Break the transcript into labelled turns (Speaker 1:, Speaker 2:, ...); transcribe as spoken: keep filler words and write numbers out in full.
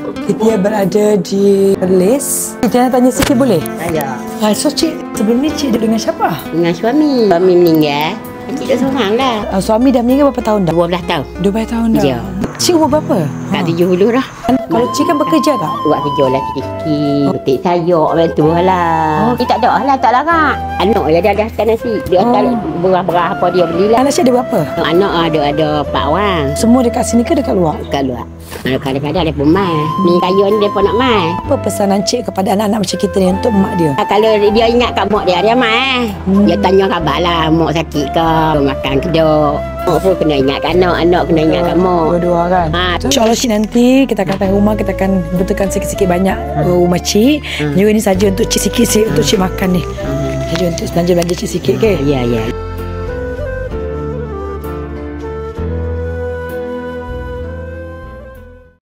Speaker 1: Kita berada di Perlis. Kita nak tanya sikit boleh?
Speaker 2: Ya.
Speaker 1: Ah, so cik, sebelum ni cik duduk dengan siapa?
Speaker 2: Dengan suami. Suami meninggal. Cik duduk seorang lah.
Speaker 1: Ah, suami dah meninggal berapa tahun dah?
Speaker 2: dua belas tahun.
Speaker 1: dua belas tahun dah.
Speaker 2: Ya.
Speaker 1: Cik umur berapa?
Speaker 2: Kat tujuh puluh dah.
Speaker 1: Kalau cik kan bekerja tak?
Speaker 2: Buat kerja lah sikit-sikit. Petik sayur bantu lah.
Speaker 1: Oh.
Speaker 2: Dia tak ada lah, tak larat. Anak dia dah dah makan nasi. Dia
Speaker 1: Oh.
Speaker 2: oh. berah-berah apa dia belilah.
Speaker 1: Anak cik ada berapa?
Speaker 2: Anak ada ada empat orang.
Speaker 1: Semua dekat sini ke dekat luar?
Speaker 2: Kat luar. Kadang-kadang dia pun mai. Ni kayu ni dia pun nak mai.
Speaker 1: Apa pesanan cik kepada anak-anak macam kita ni untuk mak dia?
Speaker 2: Kalau dia ingat kat mak dia, dia mai.
Speaker 1: Hmm.
Speaker 2: Dia tanya khabar lah, mak sakit ke, makan ke tak. Mak pun kena ingat kat anak, anak kena ingat kat mak.
Speaker 1: Dua-dua kan?
Speaker 2: Ha.
Speaker 1: InsyaAllah cik nanti kita akan datang rumah, kita akan betulkan sikit-sikit banyak rumah cik.
Speaker 2: Hmm.
Speaker 1: Juga ni saja untuk cik sikit-sikit untuk cik makan ni.
Speaker 2: Hmm.
Speaker 1: Saja untuk belanja-belanja cik sikit ke?
Speaker 2: Ya, ya.